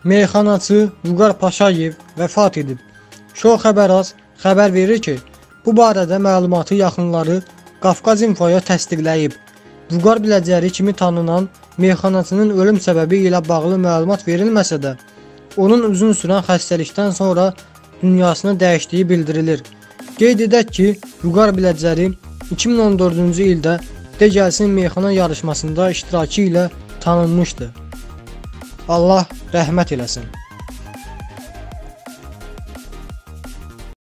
Meyxanaçı Vüqar Paşayev vəfat edib. Show Xəbər.az xəbər verir ki, bu barədə məlumatı yaxınları Qafqaz İnfoya təsdiqləyib. Vüqar Biləcəri kimi tanınan meyxanaçının ölüm səbəbi ilə bağlı məlumat verilməsə də, onun uzun sürən xəstəlikdən sonra dünyasını dəyişdiyi bildirilir. Qeyd edək ki, Vüqar Biləcəri 2014-cü ildə De Gəlsin meyxana yarışmasında iştirakı ilə tanınmışdı. Allah rəhmət eləsin.